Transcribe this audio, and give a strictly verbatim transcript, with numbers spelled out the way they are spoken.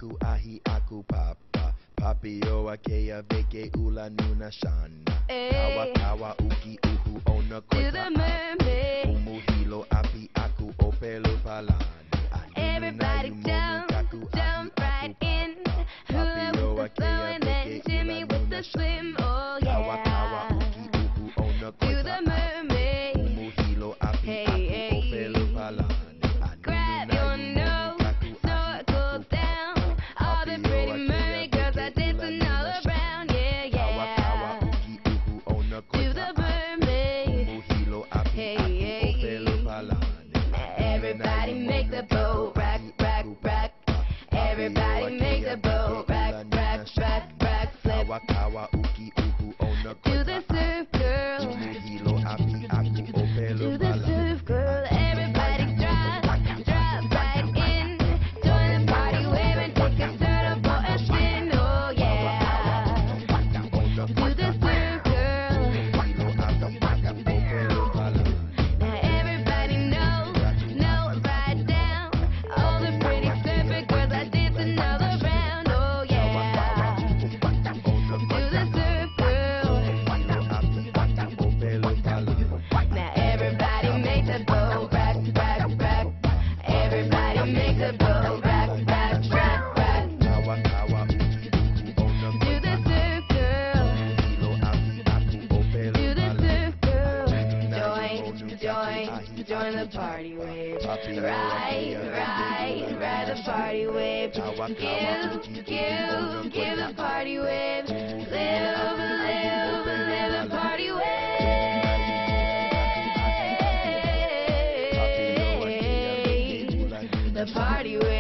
aku ahi aku papa. Papio akea veke ula nuna shana. Kawa kawa uki uhu ona koi To the mermaid. Umuhilo api aku opelu palani. Everybody jump, jump right in. Whoever with the slow and then shimmy with the slim. Oh Kawa kawa yeah. uki uhu ona koi To the mermaid. Umuhilo api Hey, aku hey. opelu palani. Grab your nose, snorkel down. All the pretty mermaid girls are dancing all around. Yeah, yeah. To the mermaid. Hey, hey. Everybody make the boat rock, rock, rock. Everybody make the boat rock, rock, rock, rock. Flip to the surf girl. To the surf girl. Everybody drop, drop right in. Join the party wave and take a surfboard and spin. Oh yeah. To the surf girl. Now everybody knows, knows right down. All the pretty surfer girls are dancing all around. Oh yeah. To the surf girl. Now everybody make the boat rock, rock, rock. Everybody make the boat rock, rock, rock, rock. To the surf girl. To the surf girl. Join, join, join the party wave. Ride, ride, ride the party wave. Give, give, give the party wave. Live, live, live the party wave. The party wave.